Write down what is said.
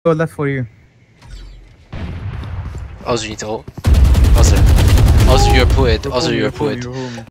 Go left for you. Ozzy, you need to ult. Ozzy, you're poet. Ozzy, you're poet.